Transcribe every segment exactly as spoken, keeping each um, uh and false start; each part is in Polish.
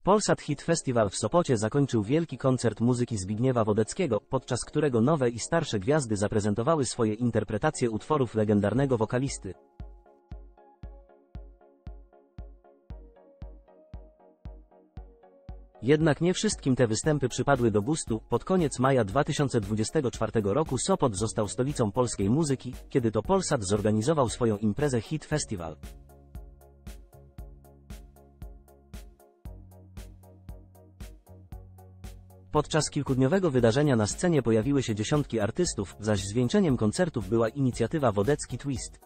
Polsat Hit Festival w Sopocie zakończył wielki koncert muzyki Zbigniewa Wodeckiego, podczas którego nowe i starsze gwiazdy zaprezentowały swoje interpretacje utworów legendarnego wokalisty. Jednak nie wszystkim te występy przypadły do gustu. Pod koniec maja dwa tysiące dwudziestego czwartego roku Sopot został stolicą polskiej muzyki, kiedy to Polsat zorganizował swoją imprezę Hit Festival. Podczas kilkudniowego wydarzenia na scenie pojawiły się dziesiątki artystów, zaś zwieńczeniem koncertów była inicjatywa Wodecki Twist.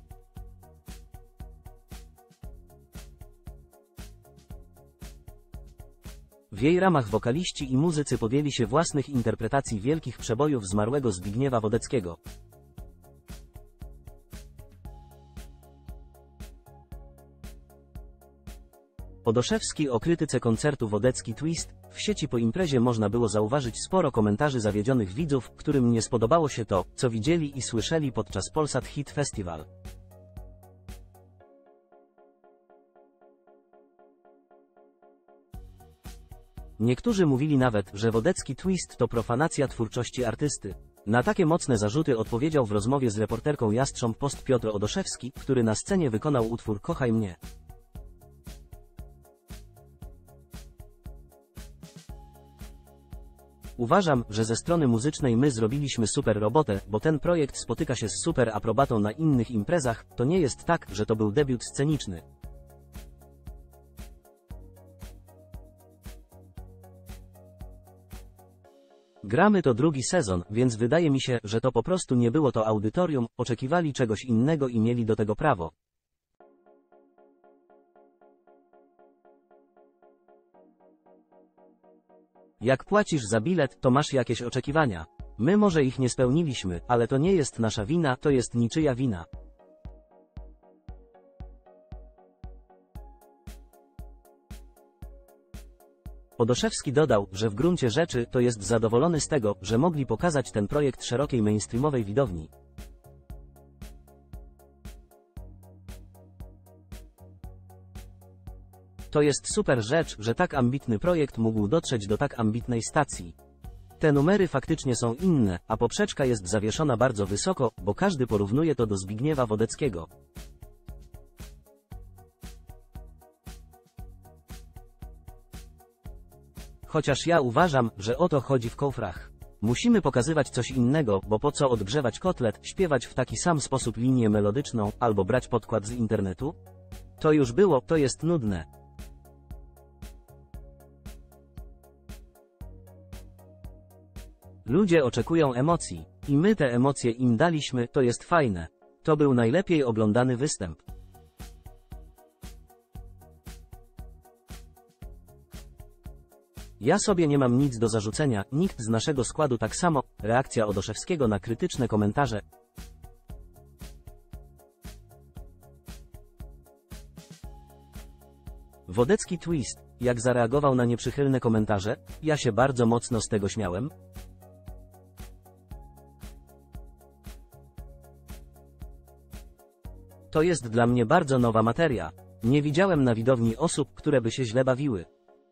W jej ramach wokaliści i muzycy podjęli się własnych interpretacji wielkich przebojów zmarłego Zbigniewa Wodeckiego. Odoszewski o krytyce koncertu Wodecki Twist. W sieci po imprezie można było zauważyć sporo komentarzy zawiedzionych widzów, którym nie spodobało się to, co widzieli i słyszeli podczas Polsat Hit Festival. Niektórzy mówili nawet, że Wodecki Twist to profanacja twórczości artysty. Na takie mocne zarzuty odpowiedział w rozmowie z reporterką Jastrząb Post Piotr Odoszewski, który na scenie wykonał utwór Kochaj mnie. Uważam, że ze strony muzycznej my zrobiliśmy super robotę, bo ten projekt spotyka się z super aprobatą na innych imprezach. To nie jest tak, że to był debiut sceniczny. Gramy to drugi sezon, więc wydaje mi się, że to po prostu nie było to audytorium, oczekiwali czegoś innego i mieli do tego prawo. Jak płacisz za bilet, to masz jakieś oczekiwania. My może ich nie spełniliśmy, ale to nie jest nasza wina, to jest niczyja wina. Odoszewski dodał, że w gruncie rzeczy to jest zadowolony z tego, że mogli pokazać ten projekt szerokiej mainstreamowej widowni. To jest super rzecz, że tak ambitny projekt mógł dotrzeć do tak ambitnej stacji. Te numery faktycznie są inne, a poprzeczka jest zawieszona bardzo wysoko, bo każdy porównuje to do Zbigniewa Wodeckiego. Chociaż ja uważam, że o to chodzi w kofrach. Musimy pokazywać coś innego, bo po co odgrzewać kotlet, śpiewać w taki sam sposób linię melodyczną, albo brać podkład z internetu? To już było, to jest nudne. Ludzie oczekują emocji. I my te emocje im daliśmy, to jest fajne. To był najlepiej oglądany występ. Ja sobie nie mam nic do zarzucenia, nikt z naszego składu tak samo. Reakcja Odoszewskiego na krytyczne komentarze. Wodecki Twist. Jak zareagował na nieprzychylne komentarze? Ja się bardzo mocno z tego śmiałem. To jest dla mnie bardzo nowa materia. Nie widziałem na widowni osób, które by się źle bawiły.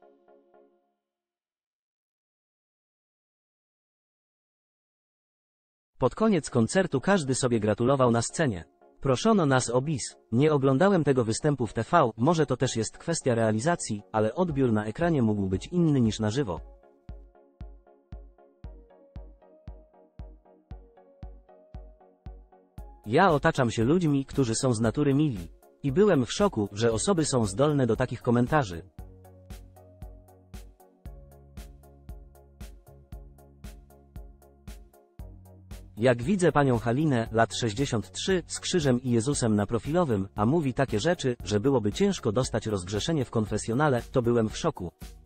Pod koniec koncertu każdy sobie gratulował na scenie. Proszono nas o bis. Nie oglądałem tego występu w T V, może to też jest kwestia realizacji, ale odbiór na ekranie mógł być inny niż na żywo. Ja otaczam się ludźmi, którzy są z natury mili. I byłem w szoku, że osoby są zdolne do takich komentarzy. Jak widzę panią Halinę, lat sześćdziesiąt trzy, z krzyżem i Jezusem na profilowym, a mówi takie rzeczy, że byłoby ciężko dostać rozgrzeszenie w konfesjonale, to byłem w szoku.